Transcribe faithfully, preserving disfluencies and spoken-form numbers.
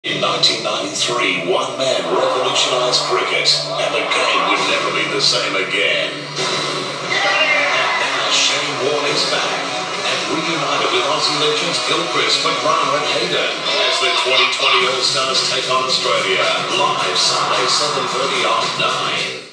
In nineteen ninety-three, one man revolutionised cricket, and the game would never be the same again. And now Shane Warne is back, and reunited with Aussie legends Gilchrist, McGrath and Hayden, as the twenty twenty All-Stars take on Australia, live Sunday seven thirty on nine.